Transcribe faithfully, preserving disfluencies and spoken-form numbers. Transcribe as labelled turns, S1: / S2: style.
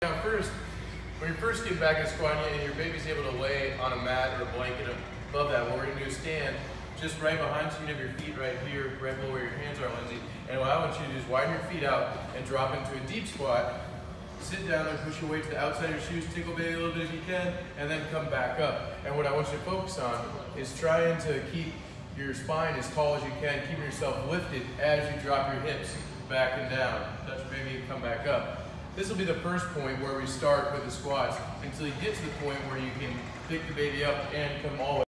S1: Now first, when you're first getting back in squat and your baby's able to lay on a mat or a blanket above that, what we're going to do is stand just right behind, so you have your feet right here, right below where your hands are, Lindsay. And what I want you to do is widen your feet out and drop into a deep squat. Sit down and push your weight to the outside of your shoes, tickle baby a little bit if you can, and then come back up. And what I want you to focus on is trying to keep your spine as tall as you can, keeping yourself lifted as you drop your hips back and down. Touch your baby and come back up. This will be the first point where we start with the squats until you get to the point where you can pick the baby up and come all the way.